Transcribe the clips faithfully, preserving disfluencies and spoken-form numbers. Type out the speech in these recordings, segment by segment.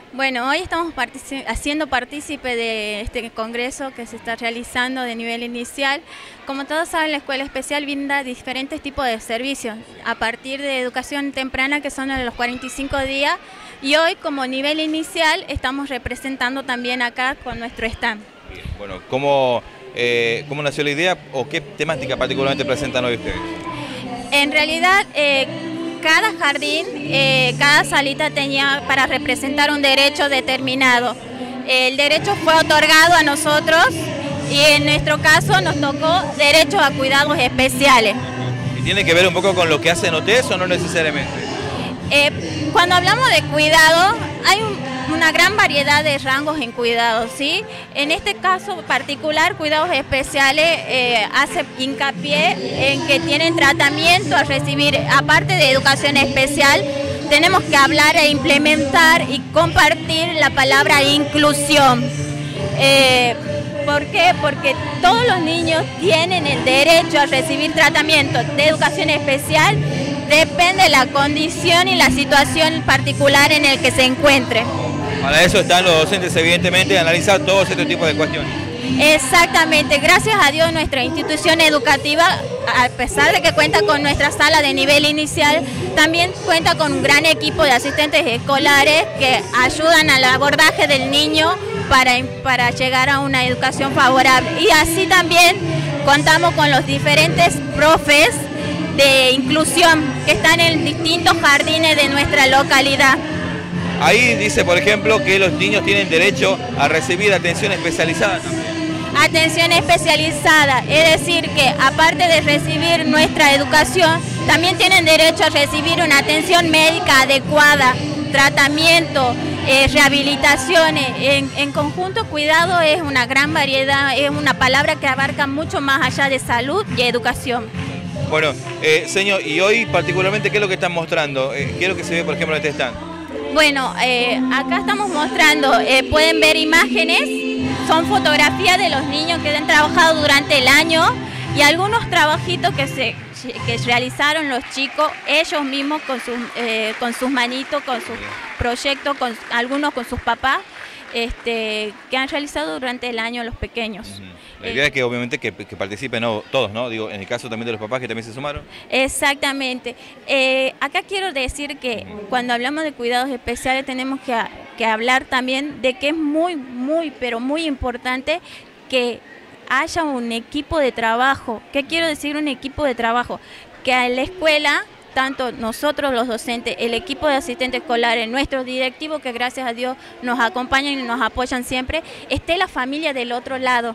Bueno, hoy estamos partici- haciendo partícipe de este congreso que se está realizando de nivel inicial. Como todos saben, la Escuela Especial brinda diferentes tipos de servicios a partir de educación temprana, que son a los cuarenta y cinco días, y hoy como nivel inicial estamos representando también acá con nuestro stand. Bien, bueno, ¿cómo, eh, ¿cómo nació la idea o qué temática particularmente presentan hoy ustedes? En realidad, eh, cada jardín, eh, cada salita tenía para representar un derecho determinado. El derecho fue otorgado a nosotros y en nuestro caso nos tocó derecho a cuidados especiales. ¿Y tiene que ver un poco con lo que hacen ustedes o no necesariamente? Eh, cuando hablamos de cuidado, hay un, una gran variedad de rangos en cuidados, ¿sí? En este caso particular, cuidados especiales eh, hace hincapié en que tienen tratamiento a recibir, aparte de educación especial, tenemos que hablar e implementar y compartir la palabra inclusión. Eh, ¿Por qué? Porque todos los niños tienen el derecho a recibir tratamiento de educación especial, depende de la condición y la situación particular en el que se encuentre. Para eso están los docentes, evidentemente, a analizar todos estos tipos de cuestiones. Exactamente, gracias a Dios nuestra institución educativa, a pesar de que cuenta con nuestra sala de nivel inicial, también cuenta con un gran equipo de asistentes escolares que ayudan al abordaje del niño para, para llegar a una educación favorable. Y así también contamos con los diferentes profes de inclusión que están en distintos jardines de nuestra localidad. Ahí dice, por ejemplo, que los niños tienen derecho a recibir atención especializada también. Atención especializada, es decir que aparte de recibir nuestra educación, también tienen derecho a recibir una atención médica adecuada, tratamiento, eh, rehabilitaciones. En, en conjunto, cuidado es una gran variedad, es una palabra que abarca mucho más allá de salud y educación. Bueno, eh, señor, y hoy particularmente, ¿qué es lo que están mostrando? Eh, ¿Qué es lo que se ve, por ejemplo, en este stand? Bueno, eh, acá estamos mostrando, eh, pueden ver imágenes, son fotografías de los niños que han trabajado durante el año y algunos trabajitos que se que realizaron los chicos ellos mismos con sus, eh, con sus manitos, con sus proyectos, con, algunos con sus papás, este, que han realizado durante el año los pequeños. Uh-huh. La idea eh, es que obviamente que, que participen ¿no? todos, ¿no? Digo, en el caso también de los papás que también se sumaron. Exactamente. Eh, acá quiero decir que cuando hablamos de cuidados especiales tenemos que, que hablar también de que es muy, muy, pero muy importante que haya un equipo de trabajo. ¿Qué quiero decir un equipo de trabajo? Que a la escuela, tanto nosotros los docentes, el equipo de asistentes escolares, nuestros directivos que gracias a Dios nos acompañan y nos apoyan siempre, esté la familia del otro lado,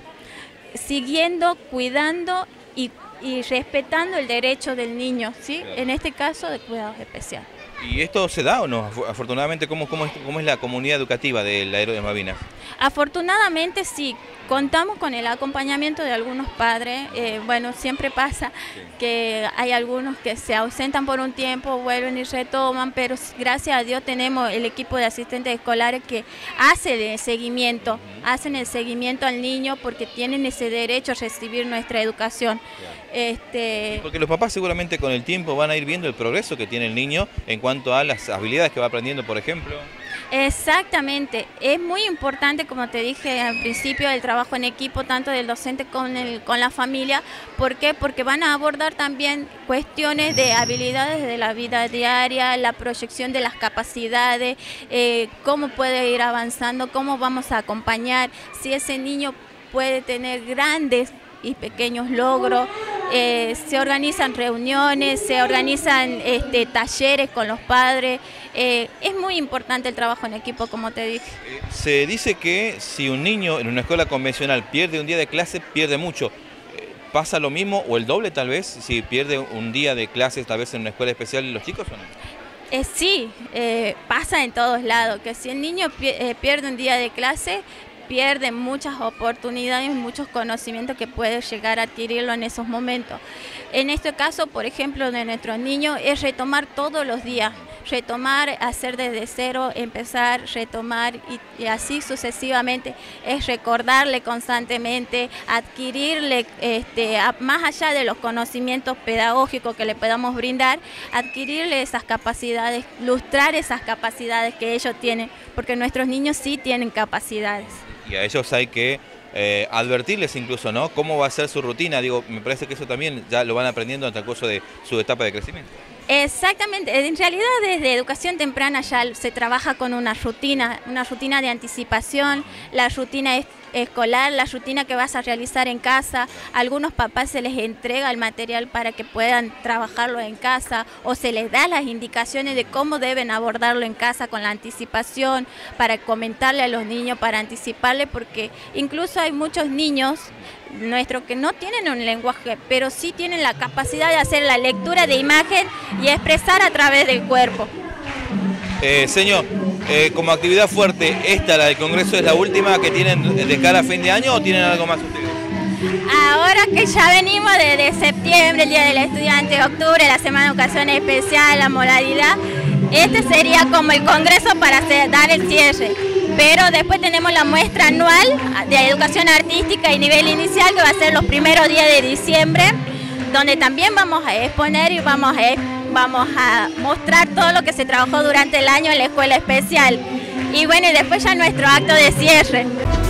siguiendo, cuidando y, y respetando el derecho del niño, ¿sí? Claro. En este caso de cuidados especiales. ¿Y esto se da o no? Afortunadamente, ¿cómo, cómo, es, cómo es la comunidad educativa del Aero de Malvinas? Afortunadamente sí, contamos con el acompañamiento de algunos padres. Eh, bueno, siempre pasa sí. que hay algunos que se ausentan por un tiempo, vuelven y retoman, pero gracias a Dios tenemos el equipo de asistentes escolares que hace el seguimiento, uh-huh. hacen el seguimiento al niño porque tienen ese derecho a recibir nuestra educación. Yeah. Este... Porque los papás seguramente con el tiempo van a ir viendo el progreso que tiene el niño en cuanto a las habilidades que va aprendiendo, por ejemplo. Exactamente, es muy importante, como te dije al principio, el trabajo en equipo, tanto del docente con, el, con la familia. ¿Por qué? Porque van a abordar también cuestiones de habilidades de la vida diaria, la proyección de las capacidades, eh, cómo puede ir avanzando, cómo vamos a acompañar, si ese niño puede tener grandes y pequeños logros. Eh, se organizan reuniones, se organizan este, talleres con los padres. Eh, es muy importante el trabajo en equipo, como te dije. Eh, se dice que si un niño en una escuela convencional pierde un día de clase, pierde mucho. Eh, ¿Pasa lo mismo o el doble tal vez si pierde un día de clases tal vez en una escuela especial los chicos o no? Eh, sí, eh, pasa en todos lados, que si el niño eh, pierde un día de clase, pierde muchas oportunidades, muchos conocimientos que puede llegar a adquirirlo en esos momentos. En este caso, por ejemplo, de nuestros niños, es retomar todos los días, retomar, hacer desde cero, empezar, retomar y, y así sucesivamente. Es recordarle constantemente, adquirirle, este, a, más allá de los conocimientos pedagógicos que le podamos brindar, adquirirle esas capacidades, lustrar esas capacidades que ellos tienen, porque nuestros niños sí tienen capacidades. Y a ellos hay que eh, advertirles incluso, ¿no? Cómo va a ser su rutina. Digo, me parece que eso también ya lo van aprendiendo en el transcurso de su etapa de crecimiento. Exactamente, en realidad desde educación temprana ya se trabaja con una rutina, una rutina de anticipación, la rutina es escolar, la rutina que vas a realizar en casa. A algunos papás se les entrega el material para que puedan trabajarlo en casa o se les da las indicaciones de cómo deben abordarlo en casa con la anticipación, para comentarle a los niños, para anticiparle, porque incluso hay muchos niños nuestros que no tienen un lenguaje, pero sí tienen la capacidad de hacer la lectura de imagen y expresar a través del cuerpo. Eh, señor, eh, como actividad fuerte, esta, la del Congreso, ¿es la última que tienen de cara a fin de año o tienen algo más ustedes? Ahora que ya venimos desde septiembre, el Día del Estudiante, octubre, la Semana de Educación Especial, la modalidad, este sería como el Congreso para hacer, dar el cierre. Pero después tenemos la muestra anual de educación artística y nivel inicial, que va a ser los primeros días de diciembre, donde también vamos a exponer y vamos a, vamos a mostrar todo lo que se trabajó durante el año en la escuela especial. Y bueno, y después ya nuestro acto de cierre.